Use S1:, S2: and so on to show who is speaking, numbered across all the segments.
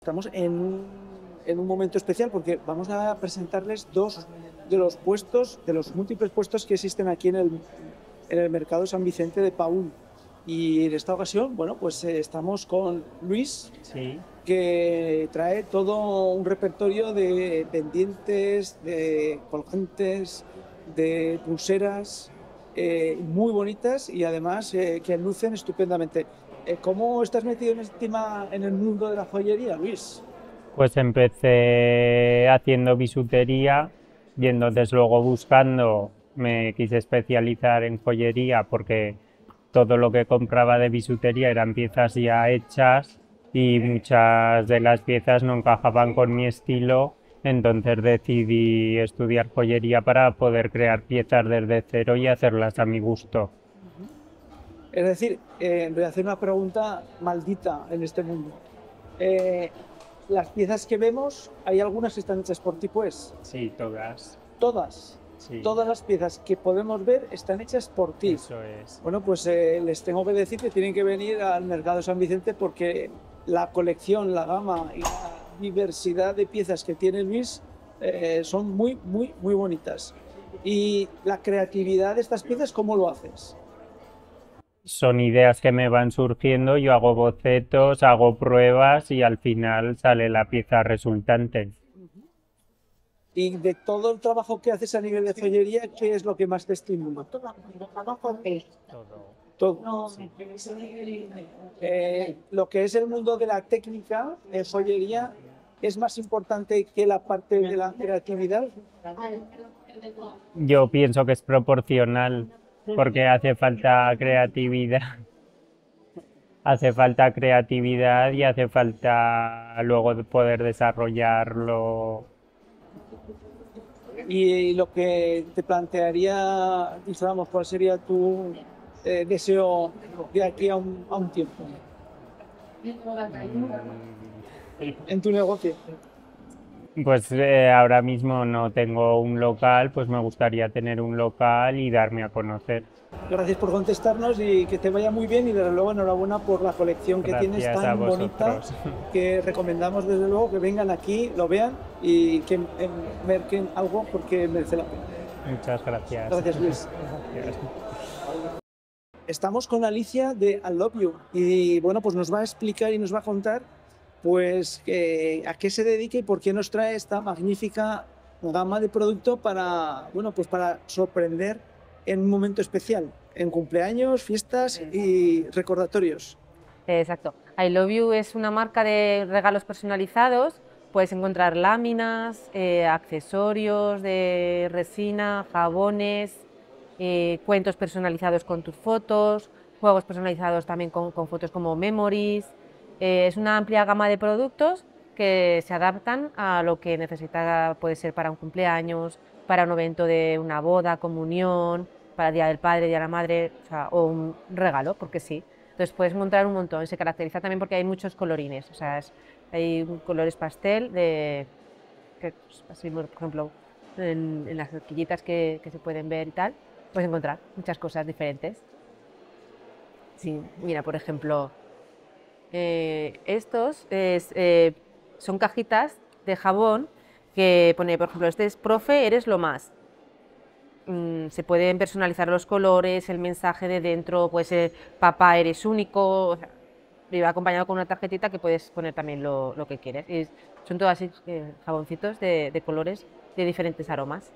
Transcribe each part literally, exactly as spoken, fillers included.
S1: Estamos en un, en un momento especial porque vamos a presentarles dos de los puestos, de los múltiples puestos que existen aquí en el, en el mercado San Vicente de Paúl. Y en esta ocasión, bueno, pues eh, estamos con Luis,
S2: Sí,
S1: que trae todo un repertorio de pendientes, de colgantes, de pulseras eh, muy bonitas y además eh, que lucen estupendamente. Eh, ¿Cómo estás metido en, estima, en el mundo de la joyería, Luis?
S2: pues empecé haciendo bisutería y entonces luego buscando me quise especializar en joyería porque todo lo que compraba de bisutería eran piezas ya hechas y muchas de las piezas no encajaban con mi estilo, entonces decidí estudiar joyería para poder crear piezas desde cero y hacerlas a mi gusto.
S1: Es decir, eh, voy a hacer una pregunta maldita en este mundo. Eh, las piezas que vemos, hay algunas que están hechas por ti, pues.
S2: Sí, todas.
S1: Todas,
S2: Sí,
S1: todas las piezas que podemos ver están hechas por ti.
S2: eso es.
S1: Bueno, pues eh, les tengo que decir que tienen que venir al Mercado San Vicente porque la colección, la gama y la diversidad de piezas que tiene Luis eh, son muy, muy, muy bonitas. Y la creatividad de estas piezas, ¿cómo lo haces?
S2: Son ideas que me van surgiendo, yo hago bocetos, hago pruebas y al final sale la pieza resultante.
S1: Y de todo el trabajo que haces a nivel de joyería, ¿qué es lo que más te estimula?
S2: Todo.
S1: Todo. Eh, lo que es el mundo de la técnica de joyería es más importante que la parte de la creatividad.
S2: Yo pienso que es proporcional porque hace falta creatividad, hace falta creatividad y hace falta luego de poder desarrollarlo.
S1: Y lo que te plantearía, dijéramos, ¿cuál sería tu eh, deseo de aquí a un, a un tiempo en tu negocio?
S2: Pues eh, ahora mismo no tengo un local, pues me gustaría tener un local y darme a conocer.
S1: Gracias por contestarnos y que te vaya muy bien y desde luego enhorabuena por la colección que tienes
S2: Gracias a
S1: tan bonita
S2: vosotros.
S1: que recomendamos desde luego que vengan aquí, lo vean y que eh, merquen algo porque merece la pena.
S2: Muchas gracias.
S1: Gracias, Luis.
S2: Gracias.
S1: Estamos con Alicia de I Love You y bueno, pues nos va a explicar y nos va a contar pues eh, a qué se dedica y por qué nos trae esta magnífica gama de producto para, bueno, pues para sorprender en un momento especial, en cumpleaños, fiestas y recordatorios.
S3: Exacto. I Love You es una marca de regalos personalizados. Puedes encontrar láminas, eh, accesorios de resina, jabones, eh, cuentos personalizados con tus fotos, juegos personalizados también con, con fotos como memories. Eh, es una amplia gama de productos que se adaptan a lo que necesita, puede ser para un cumpleaños, para un evento de una boda, comunión, para el Día del Padre, Día de la Madre, o sea, o un regalo, porque sí. Entonces puedes encontrar un montón, se caracteriza también porque hay muchos colorines, o sea, es, hay colores pastel, de, que, pues, así, por ejemplo, en, en las horquillitas que, que se pueden ver y tal, puedes encontrar muchas cosas diferentes. Sí, mira, por ejemplo, eh, estos es, eh, son cajitas de jabón que pone, por ejemplo, este es profe, eres lo más. Mm, se pueden personalizar los colores, el mensaje de dentro, puede ser papá, eres único, o sea, y va acompañado con una tarjetita que puedes poner también lo, lo que quieres. Y son todos así eh, jaboncitos de, de colores de diferentes aromas.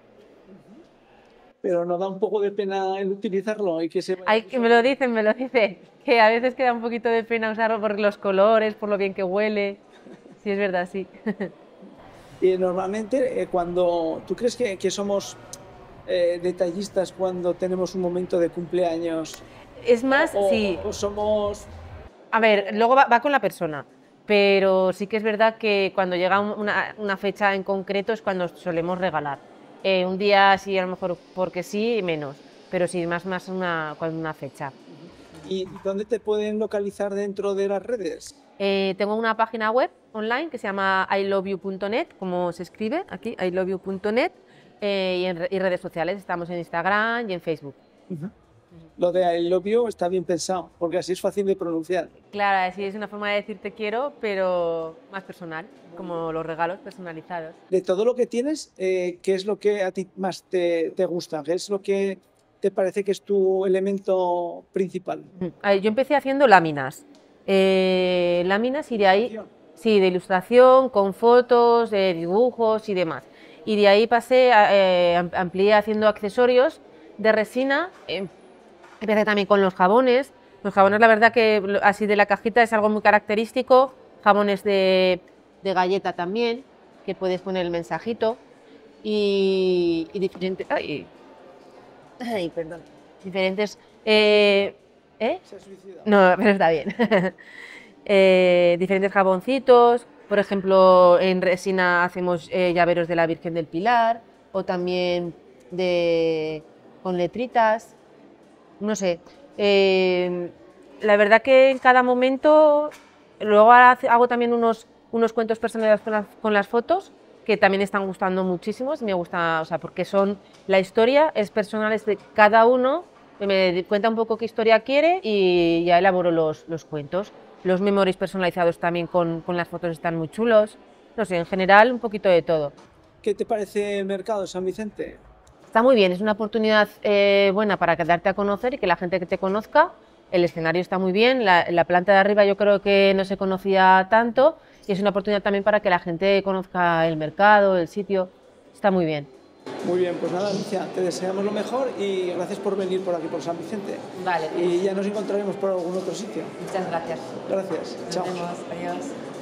S1: Pero nos da un poco de pena el utilizarlo y que se vaya
S3: Hay que me lo dicen, me lo dicen, que a veces queda un poquito de pena usarlo por los colores, por lo bien que huele. Sí, es verdad, sí.
S1: Y normalmente, eh, cuando tú crees que, que somos eh, detallistas cuando tenemos un momento de cumpleaños,
S3: Es más,
S1: o,
S3: sí,
S1: o- o somos...
S3: a ver, luego va, va con la persona, pero sí que es verdad que cuando llega un- una, una fecha en concreto es cuando solemos regalar. Eh, un día sí, a lo mejor porque sí, menos, pero sí, más, más una, con una fecha.
S1: ¿Y dónde te pueden localizar dentro de las redes?
S3: Eh, tengo una página web online que se llama i love you punto net, como se escribe aquí, i love you punto net, eh, y en re- y redes sociales, estamos en Instagram y en Facebook.
S1: Ujú. Lo de I love you está bien pensado, porque así es fácil de pronunciar.
S3: Claro, sí, es una forma de decir te quiero, pero más personal, como los regalos personalizados.
S1: De todo lo que tienes, eh, ¿qué es lo que a ti más te, te gusta? ¿Qué es lo que te parece que es tu elemento principal?
S3: A ver, yo empecé haciendo láminas. Eh, láminas y de ahí, sí, de ilustración, con fotos, de dibujos y demás. Y de ahí pasé, a, eh, amplié haciendo accesorios de resina. Eh, empecé también con los jabones. Los jabones, la verdad que así de la cajita es algo muy característico. Jabones de, de galleta también, que puedes poner el mensajito. Y, y diferentes... Ay, ay, perdón. Diferentes... Eh, ¿eh?
S1: Se ha suicidado.
S3: No, pero está bien. eh, diferentes jaboncitos. Por ejemplo, en resina hacemos eh, llaveros de la Virgen del Pilar. O también de, con letritas. No sé, eh, la verdad que en cada momento, luego hago también unos, unos cuentos personalizados con las, con las fotos, que también están gustando muchísimo, me gusta, o sea, porque son, la historia es personal, es de cada uno, me cuenta un poco qué historia quiere y ya elaboro los, los cuentos. Los memories personalizados también con, con las fotos están muy chulos, no sé, en general un poquito de todo.
S1: ¿Qué te parece el mercado de San Vicente?
S3: Está muy bien, es una oportunidad eh, buena para darte a conocer y que la gente que te conozca. El escenario está muy bien, la, la planta de arriba yo creo que no se conocía tanto y es una oportunidad también para que la gente conozca el mercado, el sitio. Está muy bien.
S1: Muy bien, pues nada, Alicia, te deseamos lo mejor y gracias por venir por aquí, por San Vicente.
S3: Vale.
S1: Y ya nos encontraremos por algún otro sitio.
S3: Muchas gracias.
S1: Gracias. Chao.
S3: Nos vemos. Adiós.